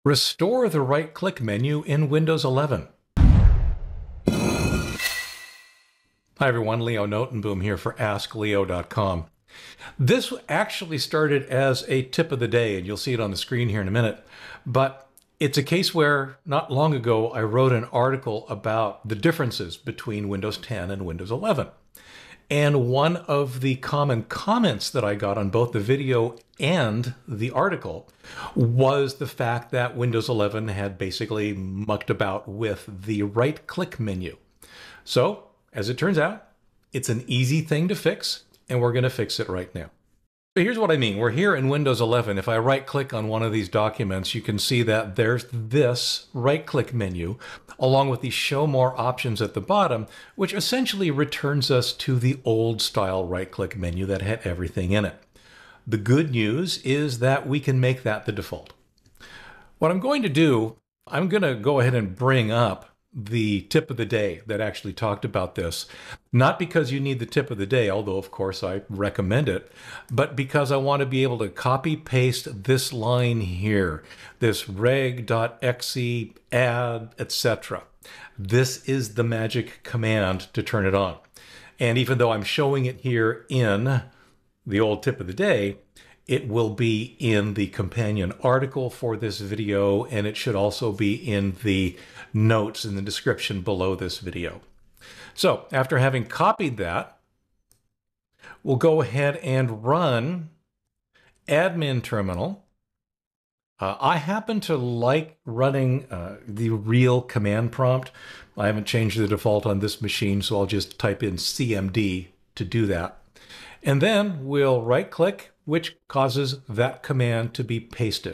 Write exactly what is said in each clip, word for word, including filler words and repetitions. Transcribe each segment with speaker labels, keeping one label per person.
Speaker 1: Restore the right-click menu in Windows eleven. Hi everyone, Leo Notenboom here for Ask Leo dot com. This actually started as a tip of the day, and you'll see it on the screen here in a minute, but it's a case where not long ago I wrote an article about the differences between Windows ten and Windows eleven. And one of the common comments that I got on both the video and the article was the fact that Windows eleven had basically mucked about with the right-click menu. So, as it turns out, it's an easy thing to fix, and we're going to fix it right now. So here's what I mean. We're here in Windows eleven. If I right-click on one of these documents, you can see that there's this right-click menu, along with the Show More options at the bottom, which essentially returns us to the old-style right-click menu that had everything in it. The good news is that we can make that the default. What I'm going to do, I'm going to go ahead and bring up the tip of the day that actually talked about this. Not because you need the tip of the day, although of course I recommend it, but because I want to be able to copy paste this line here, this reg.exe add, et cetera. This is the magic command to turn it on. And even though I'm showing it here in the old tip of the day, it will be in the companion article for this video, and it should also be in the notes in the description below this video. So after having copied that, we'll go ahead and run admin terminal. Uh, I happen to like running uh, the real command prompt. I haven't changed the default on this machine, so I'll just type in C M D to do that. And then we'll right-click, which causes that command to be pasted.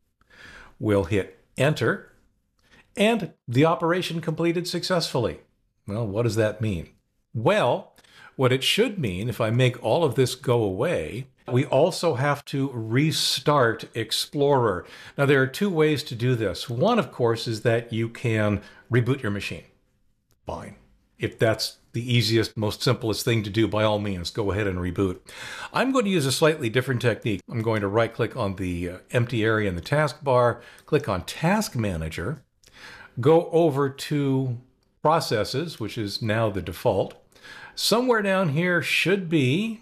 Speaker 1: We'll hit Enter, and the operation completed successfully. Well, what does that mean? Well, what it should mean, if I make all of this go away, we also have to restart Explorer. Now, there are two ways to do this. One, of course, is that you can reboot your machine. Fine. If that's the easiest, most simplest thing to do, by all means, go ahead and reboot. I'm going to use a slightly different technique. I'm going to right-click on the uh, empty area in the taskbar, click on Task Manager, go over to Processes, which is now the default. Somewhere down here should be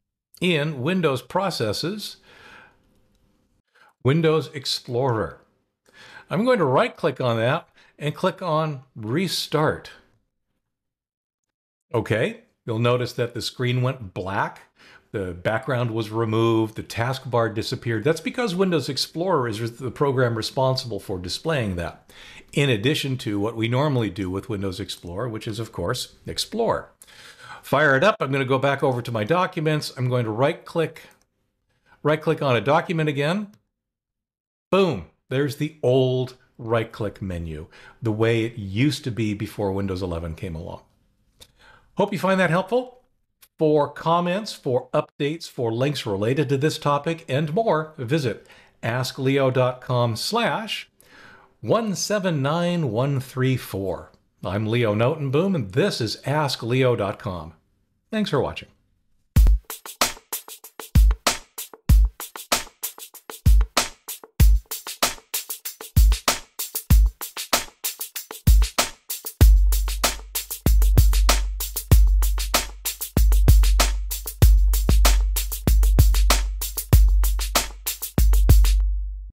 Speaker 1: in Windows Processes, Windows Explorer. I'm going to right-click on that and click on Restart. Okay, you'll notice that the screen went black, the background was removed, the taskbar disappeared. That's because Windows Explorer is the program responsible for displaying that, in addition to what we normally do with Windows Explorer, which is, of course, Explore. Fire it up. I'm going to go back over to my documents. I'm going to right-click, right-click on a document again. Boom, there's the old right-click menu, the way it used to be before Windows eleven came along. Hope you find that helpful. For comments, for updates, for links related to this topic and more, visit ask leo dot com slash one seven nine one three four. I'm Leo Notenboom, and this is Ask Leo dot com. Thanks for watching.